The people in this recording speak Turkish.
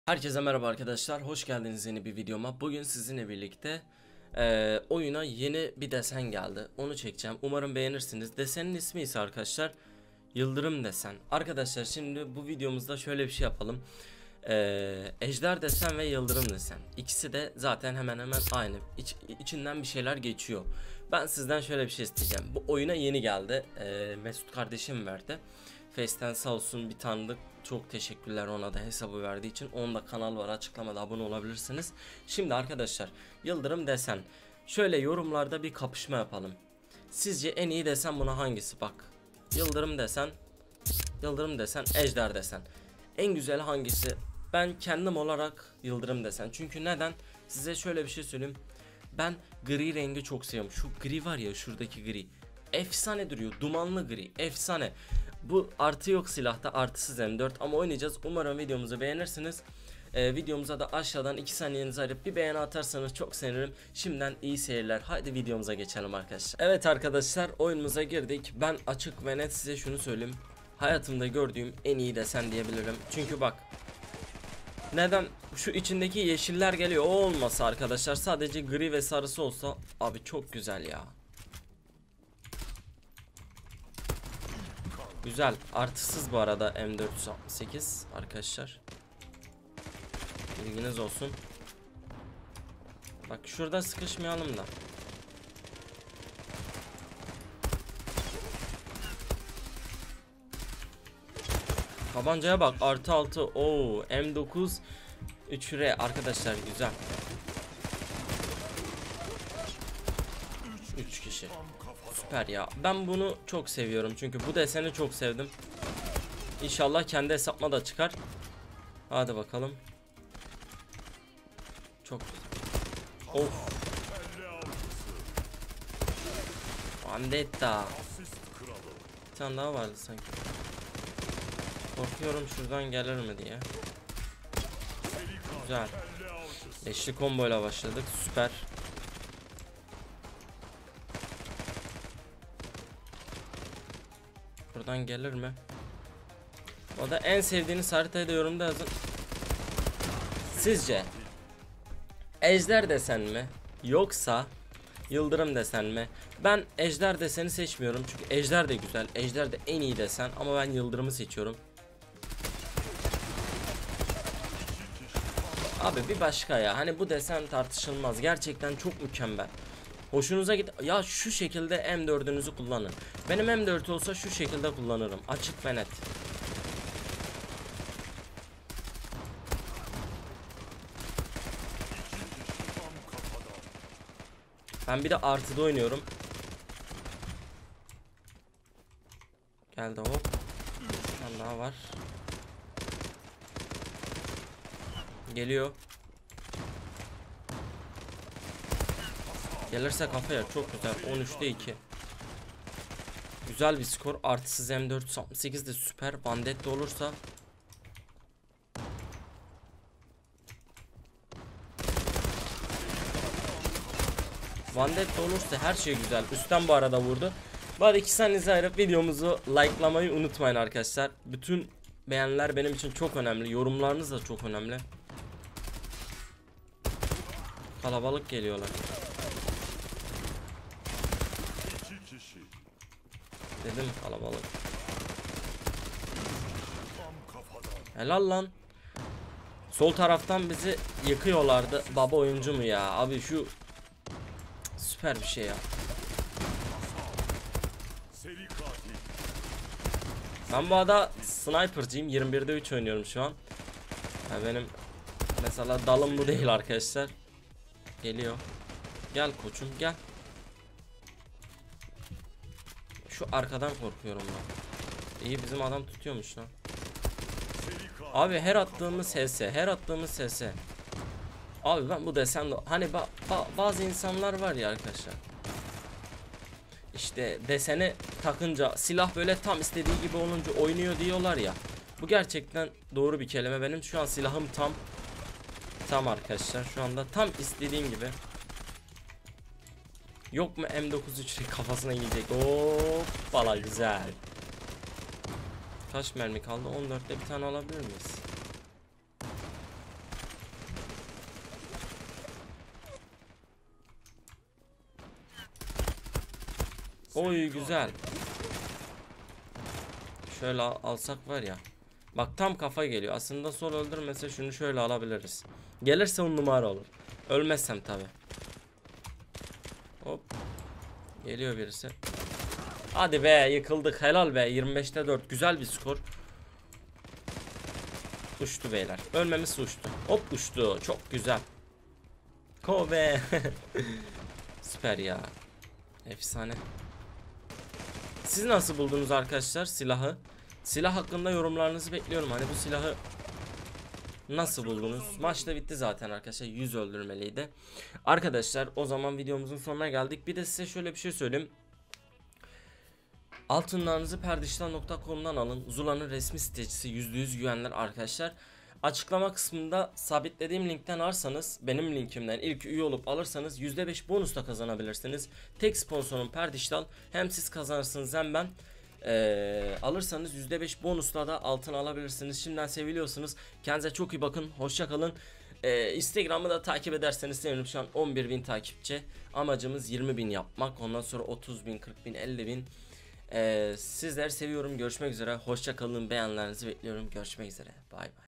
Herkese merhaba arkadaşlar, hoş geldiniz yeni bir videoma. Bugün sizinle birlikte oyuna yeni bir desen geldi, onu çekeceğim. Umarım beğenirsiniz. Desenin ismi ise arkadaşlar Yıldırım desen. Arkadaşlar şimdi bu videomuzda şöyle bir şey yapalım. Ejder desen ve Yıldırım desen, İkisi de zaten hemen hemen aynı. İçinden bir şeyler geçiyor. Ben sizden şöyle bir şey isteyeceğim. Bu oyuna yeni geldi, Mesut kardeşim verdi. Face'ten sağ olsun, bir tanıdık. Çok teşekkürler ona da hesabı verdiği için. Onun da kanal var, açıklamada abone olabilirsiniz. Şimdi arkadaşlar, Yıldırım desen. Şöyle yorumlarda bir kapışma yapalım. Sizce en iyi desen buna hangisi? Bak, Yıldırım desen, Yıldırım desen, Ejder desen. En güzel hangisi? Ben kendim olarak Yıldırım desen. Çünkü neden? Size şöyle bir şey söyleyeyim. Ben gri rengi çok seviyorum. Şu gri var ya, şuradaki gri. Efsane duruyor. Dumanlı gri. Efsane. Bu artı yok silahta. Artısız M4 ama oynayacağız. Umarım videomuzu beğenirsiniz. Videomuza da aşağıdan 2 saniyenizi ayırıp bir beğeni atarsanız çok sevinirim. Şimdiden iyi seyirler. Haydi videomuza geçelim arkadaşlar. Evet arkadaşlar, oyunumuza girdik. Ben açık ve net size şunu söyleyeyim. Hayatımda gördüğüm en iyi desen diyebilirim. Çünkü bak, neden şu içindeki yeşiller geliyor, o olmasa arkadaşlar, sadece gri ve sarısı olsa abi çok güzel ya. Güzel, artısız bu arada M468 arkadaşlar, bilginiz olsun. Bak şurada sıkışmayalım da. Tabancaya bak, artı 6. Oo, M9 3R arkadaşlar, güzel. 3 kişi. Süper ya. Ben bunu çok seviyorum çünkü bu deseni çok sevdim. İnşallah kendi hesapma da çıkar. Hadi bakalım. Çok güzel. Of. Vendetta. Bir tane daha vardı sanki. Korkuyorum şuradan gelir mi diye. Güzel. Beşli komboyla başladık. Süper. Buradan gelir mi? O da en sevdiğiniz haritayı da yorumda yazın. Sizce Ejder desen mi yoksa Yıldırım desen mi? Ben Ejder deseni seçmiyorum çünkü Ejder de güzel. Ejder de en iyi desen ama ben Yıldırım'ı seçiyorum. Abi bir başka ya, hani bu desen tartışılmaz, gerçekten çok mükemmel. Hoşunuza git ya, şu şekilde M4'ünüzü kullanın. Benim M4 olsa şu şekilde kullanırım, açık ve net. Ben bir de artıda oynuyorum. Geldi hop. Bir tane daha var. Geliyor. Gelirse kafaya, çok güzel. 13'te 2. Güzel bir skor. Artısız M468 de süper. Vendetta olursa her şey güzel. Üstten bu arada vurdu. Bari 2 saniyenizi ayırıp videomuzu likelamayı unutmayın arkadaşlar. Bütün beğeniler benim için çok önemli. Yorumlarınız da çok önemli. Kalabalık geliyorlar. Dedim kalabalık. Helal lan. Sol taraftan bizi yıkıyorlardı. Baba oyuncu mu ya? Abi şu süper bir şey ya. Ben bu arada sniper'cıyım. 21'de 3 oynuyorum şu an. Ya benim mesela dalım bu değil arkadaşlar. Geliyor. Gel koçum gel. Şu arkadan korkuyorum ben. İyi, bizim adam tutuyormuş lan. Abi her attığımız HS, her attığımız HS. Abi ben bu desen hani bazı insanlar var ya arkadaşlar, İşte deseni takınca silah böyle tam istediği gibi olunca oynuyor diyorlar ya. Bu gerçekten doğru bir kelime. Benim şu an silahım tam arkadaşlar, şu anda tam istediğim gibi. Yok mu M93 kafasına gidecek. Hoppala, güzel. Kaç mermi kaldı? 14'te bir tane alabilir miyiz? Oy güzel. Şöyle alsak var ya. Bak tam kafa geliyor. Aslında sol öldürmese şunu şöyle alabiliriz. Gelirse 10 numara olur. Ölmezsem tabi. Hop. Geliyor birisi. Hadi be yıkıldık. Helal be. 25'te 4. Güzel bir skor. Uçtu beyler. Ölmemiz uçtu. Hop uçtu. Çok güzel. Kobe. Süper ya. Efsane. Siz nasıl buldunuz arkadaşlar silahı? Silah hakkında yorumlarınızı bekliyorum. Hani bu silahı nasıl buldunuz? Maç da bitti zaten arkadaşlar. 100 öldürmeliydi. Arkadaşlar o zaman videomuzun sonuna geldik. Bir de size şöyle bir şey söyleyeyim. Altınlarınızı perdişten.com'dan alın. Zula'nın resmi sitesi, %100 güvenilir arkadaşlar. Açıklama kısmında sabitlediğim linkten alırsanız, benim linkimden ilk üye olup alırsanız %5 bonus da kazanabilirsiniz. Tek sponsorum Perdiştal. Hem siz kazanırsınız hem ben. Alırsanız %5 bonusla da altın alabilirsiniz. Şimdiden seviliyorsunuz. Kendinize çok iyi bakın. Hoşça kalın. Instagram'ı da takip ederseniz sevinirim. Şu an 11.000 takipçi. Amacımız 20.000 yapmak. Ondan sonra 30.000, 40.000, 50.000. Sizleri seviyorum. Görüşmek üzere. Hoşça kalın. Beğenilerinizi bekliyorum. Görüşmek üzere. Bay bay.